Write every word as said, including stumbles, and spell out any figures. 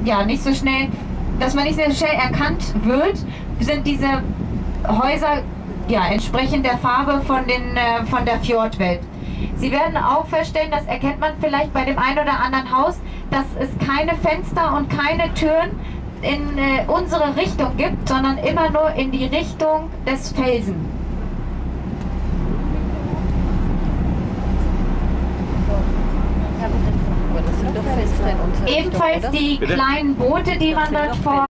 ja, nicht so schnell, dass man nicht so schnell erkannt wird, sind diese Häuser ja entsprechend der Farbe von, den, äh, von der Fjordwelt. Sie werden auch feststellen, das erkennt man vielleicht bei dem einen oder anderen Haus, dass es keine Fenster und keine Türen in äh, unsere Richtung gibt, sondern immer nur in die Richtung des Felsen. Ebenfalls die kleinen Boote, die man dort vor